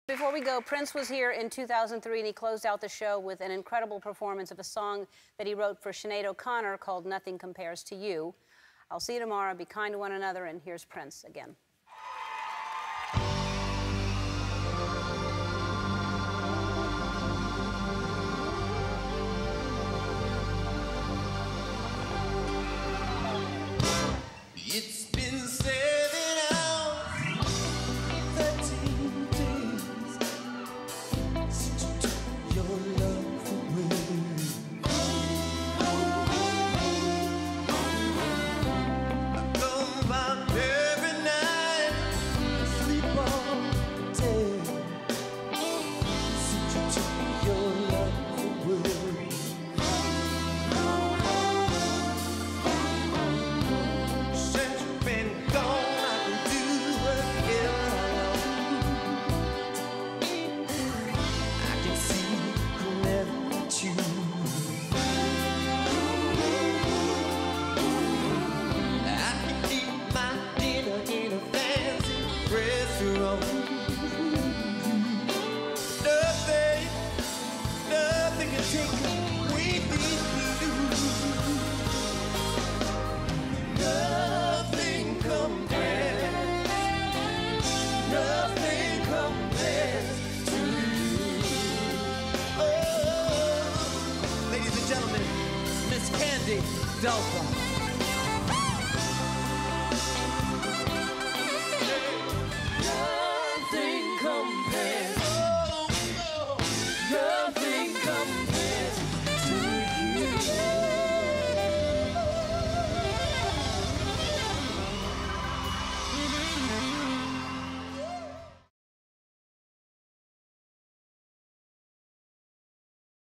Before we go, Prince was here in 2003, and he closed out the show with an incredible performance of a song that he wrote for Sinead O'Connor called Nothing Compares to You. I'll see you tomorrow. Be kind to one another, and here's Prince again. It's been 7 hours, 13 days since you took your love away. I come about every night, sleep all day since you took your love away. Nothing can take away these blues. Nothing compares. Nothing compares to you. Oh, ladies and gentlemen, Miss Candy Delphi.